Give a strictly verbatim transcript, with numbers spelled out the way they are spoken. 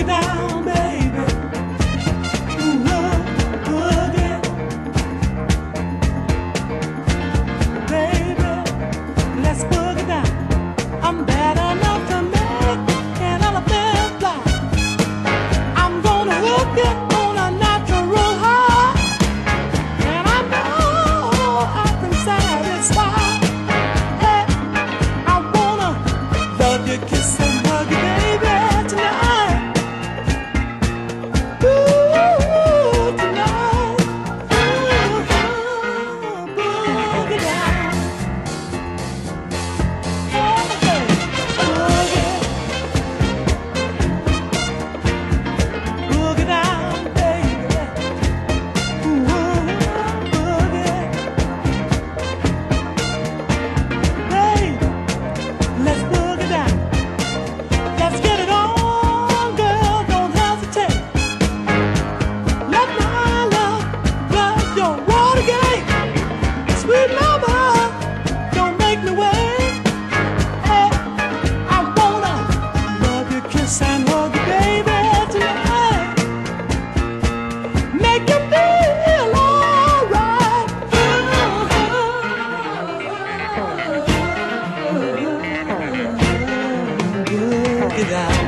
down, baby. Ooh, boogie. Baby, let's boogie down. I'm bad enough to make an elephant fly. I'm gonna hook you on a natural high, and I know I can satisfy. Hey, I wanna love you, kiss and hug you, baby, tonight. Ooh, tonight. Ooh, boogie down. Boogie down, baby. Ooh, boogie. Baby, let's boogie down. Let's get it on, girl, don't hesitate. Let my love flood your water gate. Sweet lover, don't make me wait. Hey, I wanna love you, kiss and hug you, baby, tonight. Make you feel alright. Boogie down.